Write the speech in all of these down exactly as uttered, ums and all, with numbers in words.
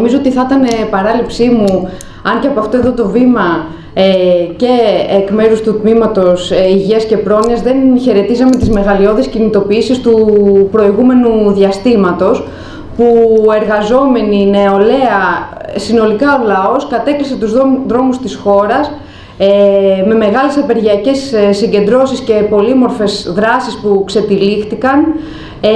νομίζω ότι θα ήταν παράληψή μου, αν και από αυτό εδώ το βήμα ε, και εκ μέρους του Τμήματος ε, Υγείας και Πρόνοιας δεν χαιρετίζαμε τις μεγαλειώδεις κινητοποιήσεις του προηγούμενου διαστήματος, που εργαζόμενοι, νεολαία, συνολικά ο λαός κατέκλυσε τους δρόμους της χώρας ε, με μεγάλες απεργιακές συγκεντρώσεις και πολύμορφες δράσεις που ξετυλίχτηκαν, ε,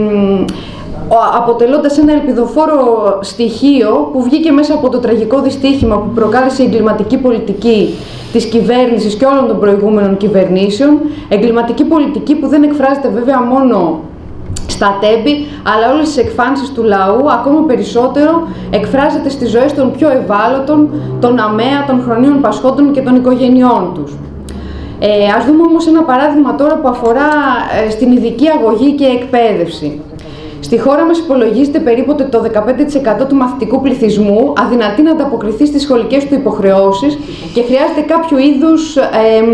αποτελώντας ένα ελπιδοφόρο στοιχείο που βγήκε μέσα από το τραγικό δυστύχημα που προκάλεσε η εγκληματική πολιτική της κυβέρνησης και όλων των προηγούμενων κυβερνήσεων. Εγκληματική πολιτική που δεν εκφράζεται βέβαια μόνο στα τέμπη, αλλά όλες τις εκφάνσεις του λαού, ακόμα περισσότερο εκφράζεται στις ζωές των πιο ευάλωτων, των ΑΜΕΑ, των χρονίων πασχόντων και των οικογενειών τους. Ε, ας δούμε όμως ένα παράδειγμα τώρα που αφορά ε, στην ειδική αγωγή και εκπαίδευση. Στη χώρα μας υπολογίζεται περίπου το δεκαπέντε τοις εκατό του μαθητικού πληθυσμού αδυνατεί να ανταποκριθεί στις σχολικές του υποχρεώσεις και χρειάζεται κάποιο είδους ε,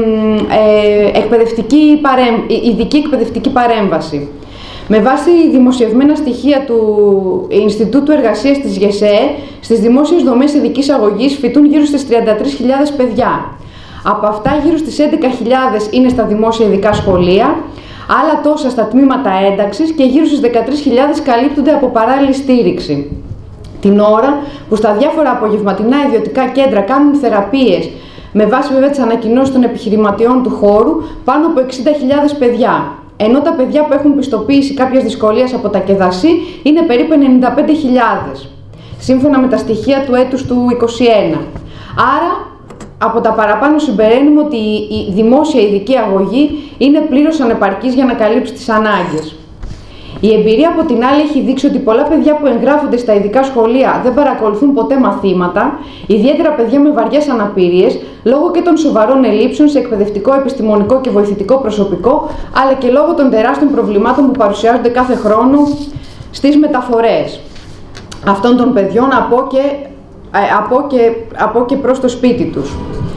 ε, εκπαιδευτική παρέμ, ειδική εκπαιδευτική παρέμβαση. Με βάση δημοσιευμένα στοιχεία του Ινστιτούτου Εργασίας της ΓΕΣΕΕ, στις δημόσιες δομές ειδικής αγωγής φοιτούν γύρω στις τριάντα τρεις χιλιάδες παιδιά. Από αυτά, γύρω στις έντεκα χιλιάδες είναι στα δημόσια ειδικά σχολεία, άλλα τόσα στα τμήματα ένταξης και γύρω στις δεκατρείς χιλιάδες καλύπτονται από παράλληλη στήριξη. Την ώρα που στα διάφορα απογευματινά ιδιωτικά κέντρα κάνουν θεραπείες, με βάση βέβαια τις ανακοινώσεις των επιχειρηματιών του χώρου, πάνω από εξήντα χιλιάδες παιδιά. Ενώ τα παιδιά που έχουν πιστοποίηση κάποιας δυσκολίας από τα ΚΕΔΑΣΥ είναι περίπου ενενήντα πέντε χιλιάδες, σύμφωνα με τα στοιχεία του έτους του είκοσι ένα. Άρα, από τα παραπάνω συμπεραίνουμε ότι η δημόσια ειδική αγωγή είναι πλήρως ανεπαρκής για να καλύψει τις ανάγκες. Η εμπειρία από την άλλη έχει δείξει ότι πολλά παιδιά που εγγράφονται στα ειδικά σχολεία δεν παρακολουθούν ποτέ μαθήματα, ιδιαίτερα παιδιά με βαριές αναπηρίες, λόγω και των σοβαρών ελλείψεων σε εκπαιδευτικό, επιστημονικό και βοηθητικό προσωπικό, αλλά και λόγω των τεράστιων προβλημάτων που παρουσιάζονται κάθε χρόνο στις μεταφορές αυτών των παιδιών από και, από και, από και προς το σπίτι τους.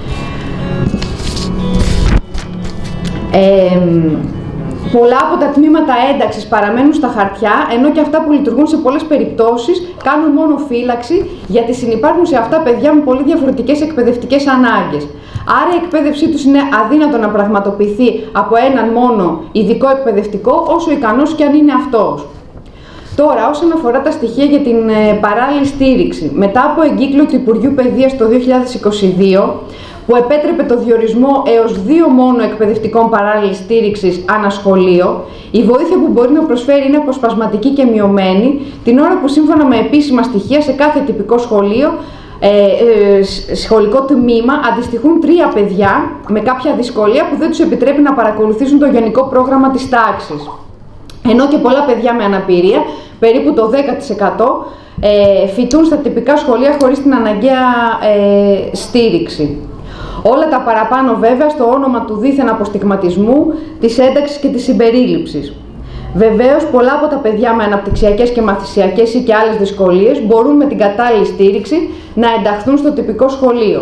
Ε, Πολλά από τα τμήματα ένταξης παραμένουν στα χαρτιά, ενώ και αυτά που λειτουργούν σε πολλές περιπτώσεις κάνουν μόνο φύλαξη, γιατί συνυπάρχουν σε αυτά παιδιά με πολύ διαφορετικές εκπαιδευτικές ανάγκες. Άρα η εκπαίδευσή τους είναι αδύνατο να πραγματοποιηθεί από έναν μόνο ειδικό εκπαιδευτικό, όσο ικανός και αν είναι αυτός. Τώρα, όσον αφορά τα στοιχεία για την ε, παράλληλη στήριξη, μετά από εγκύκλιο του Υπουργείου Παιδείας το δύο χιλιάδες είκοσι δύο, που επέτρεπε το διορισμό έως δύο μόνο εκπαιδευτικών παράλληλης στήριξης ανά σχολείο, η βοήθεια που μπορεί να προσφέρει είναι αποσπασματική και μειωμένη, την ώρα που σύμφωνα με επίσημα στοιχεία σε κάθε τυπικό σχολείο, ε, ε, σχολικό τμήμα, αντιστοιχούν τρία παιδιά με κάποια δυσκολία που δεν τους επιτρέπει να παρακολουθήσουν το γενικό πρόγραμμα της τάξης. Ενώ και πολλά παιδιά με αναπηρία, περίπου το δέκα τοις εκατό, ε, φοιτούν στα τυπικά σχολεία χωρίς την αναγκαία ε, στήριξη. Όλα τα παραπάνω βέβαια στο όνομα του δίθεν αποστιγματισμού, της ένταξης και της συμπερίληψης. Βεβαίως, πολλά από τα παιδιά με αναπτυξιακές και μαθησιακές ή και άλλες δυσκολίες μπορούν με την κατάλληλη στήριξη να ενταχθούν στο τυπικό σχολείο.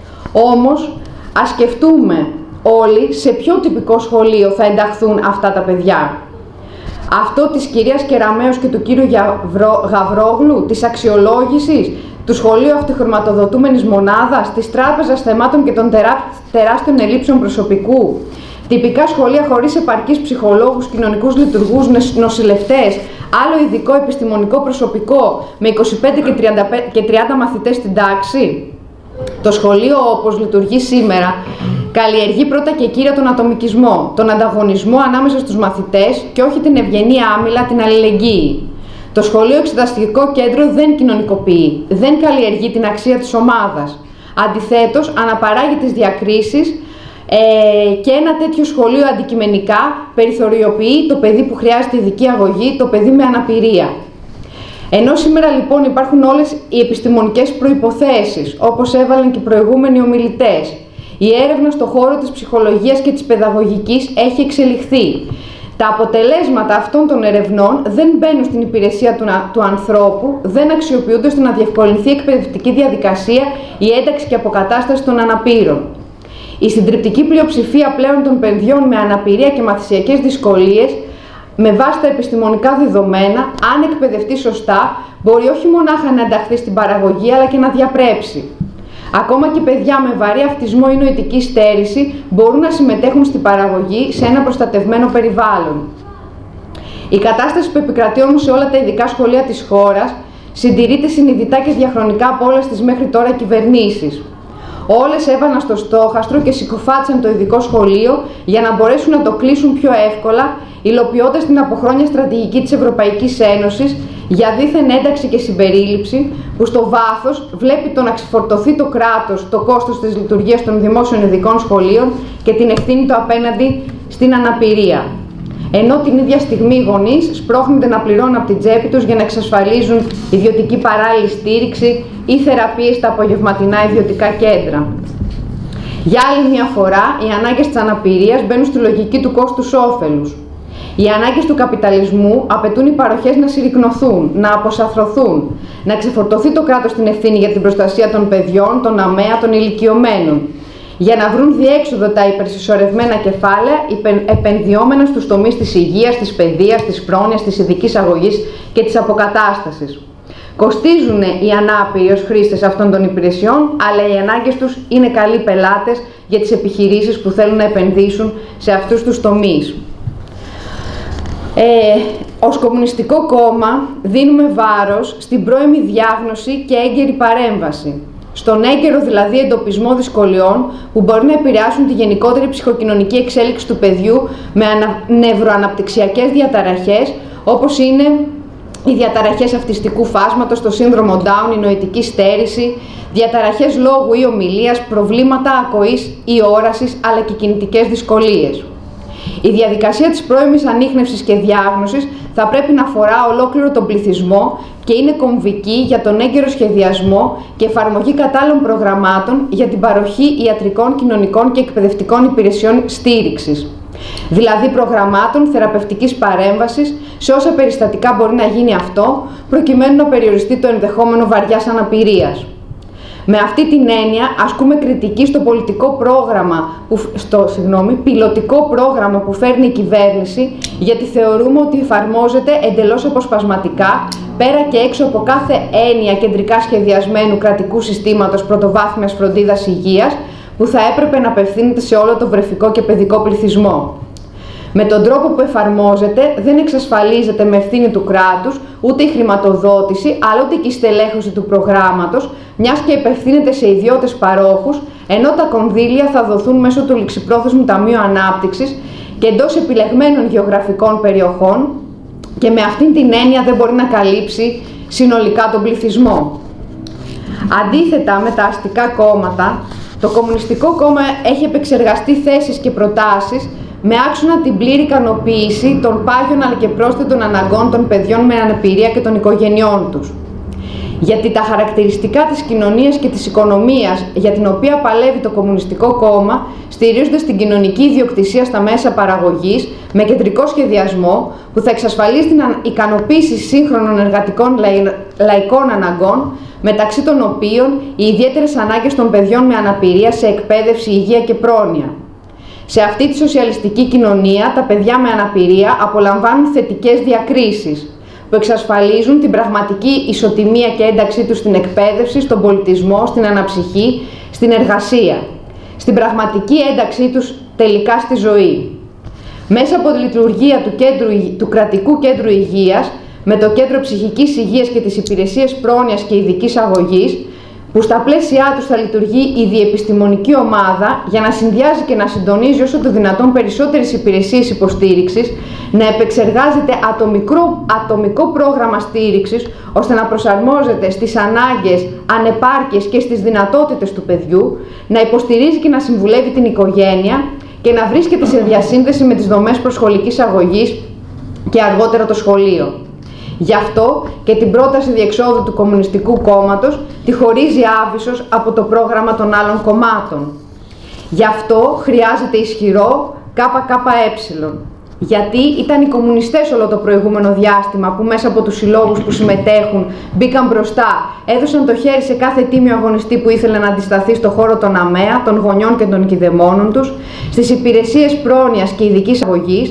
Όμως, ας σκεφτούμε όλοι σε ποιο τυπικό σχολείο θα ενταχθούν αυτά τα παιδιά. Αυτό της κυρίας Κεραμέως και του κύριου Γαβρόγλου, της αξιολόγησης, του σχολείου αυτοχρηματοδοτούμενης μονάδας, της τράπεζας θεμάτων και των τερά, τεράστιων ελλείψεων προσωπικού, τυπικά σχολεία χωρίς επαρκείς ψυχολόγους, κοινωνικούς λειτουργούς, νοσηλευτές, άλλο ειδικό επιστημονικό προσωπικό με είκοσι πέντε και τριάντα μαθητές στην τάξη. Το σχολείο, όπως λειτουργεί σήμερα, καλλιεργεί πρώτα και κύρια τον ατομικισμό, τον ανταγωνισμό ανάμεσα στους μαθητές και όχι την ευγενή άμυλα, την αλληλεγγύη. Το σχολείο εξεταστικό κέντρο δεν κοινωνικοποιεί, δεν καλλιεργεί την αξία της ομάδας. Αντιθέτως, αναπαράγει τις διακρίσεις ε, και ένα τέτοιο σχολείο αντικειμενικά περιθωριοποιεί το παιδί που χρειάζεται ειδική αγωγή, το παιδί με αναπηρία. Ενώ σήμερα λοιπόν υπάρχουν όλες οι επιστημονικές προϋποθέσεις, όπως έβαλαν και οι προηγούμενοι ομιλητές, η έρευνα στον χώρο της ψυχολογίας και της παιδαγωγικής έχει εξελιχθεί. Τα αποτελέσματα αυτών των ερευνών δεν μπαίνουν στην υπηρεσία του, του ανθρώπου, δεν αξιοποιούνται ώστε να διευκολυνθεί η εκπαιδευτική διαδικασία, η ένταξη και αποκατάσταση των αναπήρων. Η συντριπτική πλειοψηφία πλέον των παιδιών με αναπηρία και μαθησιακές δυσκολίες με βάση τα επιστημονικά δεδομένα, αν εκπαιδευτεί σωστά, μπορεί όχι μονάχα να ενταχθεί στην παραγωγή, αλλά και να διαπρέψει. Ακόμα και παιδιά με βαρύ αυτισμό ή νοητική στέρηση μπορούν να συμμετέχουν στην παραγωγή σε ένα προστατευμένο περιβάλλον. Η κατάσταση που επικρατεί όμως σε όλα τα ειδικά σχολεία της χώρας συντηρείται συνειδητά και διαχρονικά από όλες τις μέχρι τώρα κυβερνήσεις. Όλες έβαναν στο στόχαστρο και συκοφάτησαν το ειδικό σχολείο για να μπορέσουν να το κλείσουν πιο εύκολα, υλοποιώντας την από χρόνια στρατηγική της Ευρωπαϊκής Ένωσης για δίθεν ένταξη και συμπερίληψη, που στο βάθος βλέπει το να ξεφορτωθεί το κράτος το κόστος της λειτουργίας των δημόσιων ειδικών σχολείων και την ευθύνη του απέναντι στην αναπηρία. Ενώ την ίδια στιγμή οι γονείς σπρώχνονται να πληρώνουν από την τσέπη τους για να εξασφαλίζουν ιδιωτική παράλληλη στήριξη ή θεραπείες στα απογευματινά ιδιωτικά κέντρα. Για άλλη μια φορά, οι ανάγκες της αναπηρίας μπαίνουν στη λογική του κόστους-όφελους. Οι ανάγκες του καπιταλισμού απαιτούν οι παροχές να συρρικνωθούν, να αποσαφρωθούν, να ξεφορτωθεί το κράτος την ευθύνη για την προστασία των παιδιών, των ΑΜΕΑ, των ηλικιωμένων, για να βρουν διέξοδο τα υπερσυσσωρευμένα κεφάλαια επενδυόμενα στους τομείς της υγείας, της παιδείας, της πρόνοιας, της ειδικής αγωγής και της αποκατάστασης. Κοστίζουν οι ανάπηροι ως χρήστες αυτών των υπηρεσιών, αλλά οι ανάγκες τους είναι καλοί πελάτες για τις επιχειρήσεις που θέλουν να επενδύσουν σε αυτούς τους τομείς. Ε, ως Κομμουνιστικό Κόμμα δίνουμε βάρος στην πρώιμη διάγνωση και έγκαιρη παρέμβαση. Στον έγκαιρο δηλαδή εντοπισμό δυσκολιών που μπορεί να επηρεάσουν τη γενικότερη ψυχοκοινωνική εξέλιξη του παιδιού με ανα... νευροαναπτυξιακές διαταραχές, όπως είναι οι διαταραχές αυτιστικού φάσματος, το σύνδρομο Down, η νοητική στέρηση, διαταραχές λόγου ή ομιλίας, προβλήματα ακοής ή όρασης, αλλά και κινητικές δυσκολίες. Η διαδικασία της πρώιμης ανίχνευσης και διάγνωσης θα πρέπει να αφορά ολόκληρο τον πληθυσμό και είναι κομβική για τον έγκαιρο σχεδιασμό και εφαρμογή κατάλληλων προγραμμάτων για την παροχή ιατρικών, κοινωνικών και εκπαιδευτικών υπηρεσιών στήριξης. Δηλαδή προγραμμάτων θεραπευτικής παρέμβασης σε όσα περιστατικά μπορεί να γίνει αυτό, προκειμένου να περιοριστεί το ενδεχόμενο βαριάς αναπηρίας. Με αυτή την έννοια ασκούμε κριτική στο πολιτικό πρόγραμμα, που, στο συγγνώμη, πιλωτικό πρόγραμμα που φέρνει η κυβέρνηση, γιατί θεωρούμε ότι εφαρμόζεται εντελώς αποσπασματικά, πέρα και έξω από κάθε έννοια κεντρικά σχεδιασμένου κρατικού συστήματος πρωτοβάθμιας φροντίδας υγείας, που θα έπρεπε να απευθύνεται σε όλο το βρεφικό και παιδικό πληθυσμό. Με τον τρόπο που εφαρμόζεται δεν εξασφαλίζεται με ευθύνη του κράτους ούτε η χρηματοδότηση, αλλά ούτε και η στελέχωση του προγράμματος, μιας και επευθύνεται σε ιδιώτες παρόχους, ενώ τα κονδύλια θα δοθούν μέσω του Ληξιπρόθεσμου Ταμείου Ανάπτυξης και εντός επιλεγμένων γεωγραφικών περιοχών, και με αυτήν την έννοια δεν μπορεί να καλύψει συνολικά τον πληθυσμό. Αντίθετα με τα αστικά κόμματα, το Κομμουνιστικό Κόμμα έχει επεξεργαστεί θέσεις και προτάσεις με άξονα την πλήρη ικανοποίηση των πάγιων αλλά και πρόσθετων αναγκών των παιδιών με αναπηρία και των οικογενειών τους. Γιατί τα χαρακτηριστικά της κοινωνίας και της οικονομίας για την οποία παλεύει το Κομμουνιστικό Κόμμα στηρίζονται στην κοινωνική ιδιοκτησία στα μέσα παραγωγής με κεντρικό σχεδιασμό που θα εξασφαλίσει την ικανοποίηση σύγχρονων εργατικών λαϊκών αναγκών, μεταξύ των οποίων οι ιδιαίτερες ανάγκες των παιδιών με αναπηρία σε εκπαίδευση, υγεία και πρόνοια. Σε αυτή τη σοσιαλιστική κοινωνία, τα παιδιά με αναπηρία απολαμβάνουν θετικές διακρίσεις που εξασφαλίζουν την πραγματική ισοτιμία και ένταξή τους στην εκπαίδευση, στον πολιτισμό, στην αναψυχή, στην εργασία, στην πραγματική ένταξή τους τελικά στη ζωή. Μέσα από τη λειτουργία του, κέντρου, του κρατικού κέντρου υγείας, με το Κέντρο Ψυχικής Υγείας και τις υπηρεσίες πρόνοιας και ειδικής αγωγής, που στα πλαίσια τους θα λειτουργεί η διεπιστημονική ομάδα για να συνδυάζει και να συντονίζει όσο το δυνατόν περισσότερες υπηρεσίες υποστήριξης, να επεξεργάζεται ατομικό, ατομικό πρόγραμμα στήριξης, ώστε να προσαρμόζεται στις ανάγκες, ανεπάρκειες και στις δυνατότητες του παιδιού, να υποστηρίζει και να συμβουλεύει την οικογένεια και να βρίσκεται σε διασύνδεση με τις δομές προσχολικής αγωγής και αργότερα το σχολείο. Γι' αυτό και την πρόταση διεξόδου του Κομμουνιστικού Κόμματος τη χωρίζει άβυσσος από το πρόγραμμα των άλλων κομμάτων. Γι' αυτό χρειάζεται ισχυρό ΚΚΕ. Γιατί ήταν οι κομμουνιστές όλο το προηγούμενο διάστημα που μέσα από τους συλλόγους που συμμετέχουν μπήκαν μπροστά, έδωσαν το χέρι σε κάθε τίμιο αγωνιστή που ήθελε να αντισταθεί στο χώρο των ΑΜΕΑ, των γονιών και των κηδεμόνων τους, στις υπηρεσίες πρόνοιας και ειδικής αγωγής,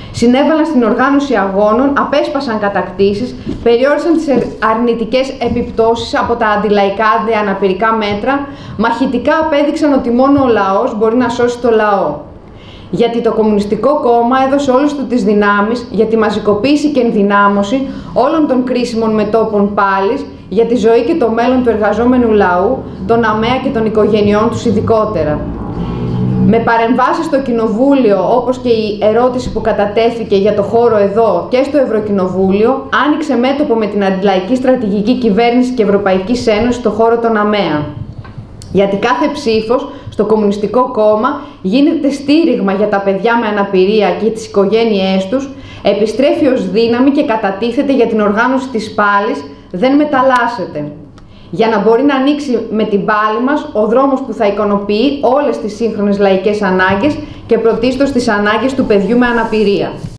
Συνέβαλαν στην οργάνωση αγώνων, απέσπασαν κατακτήσεις, περιόρισαν τις αρνητικές επιπτώσεις από τα αντιλαϊκά, αντιαναπηρικά μέτρα, μαχητικά απέδειξαν ότι μόνο ο λαός μπορεί να σώσει το λαό. Γιατί το Κομμουνιστικό Κόμμα έδωσε όλες του τις δυνάμεις για τη μαζικοποίηση και ενδυνάμωση όλων των κρίσιμων μετώπων πάλης, για τη ζωή και το μέλλον του εργαζόμενου λαού, των ΑΜΕΑ και των οικογενειών τους ειδικότερα. Με παρεμβάσεις στο Κοινοβούλιο, όπως και η ερώτηση που κατατέθηκε για το χώρο εδώ και στο Ευρωκοινοβούλιο, άνοιξε μέτωπο με την αντιλαϊκή στρατηγική κυβέρνηση και Ευρωπαϊκής Ένωσης στο χώρο των ΑΜΕΑ. Γιατί κάθε ψήφος στο Κομμουνιστικό Κόμμα γίνεται στήριγμα για τα παιδιά με αναπηρία και τις οικογένειές τους, επιστρέφει ως δύναμη και κατατίθεται για την οργάνωση της πάλης, δεν μεταλλάσσεται. Για να μπορεί να ανοίξει με την πάλη μας ο δρόμος που θα ικανοποιεί όλες τις σύγχρονες λαϊκές ανάγκες και πρωτίστως τις ανάγκες του παιδιού με αναπηρία.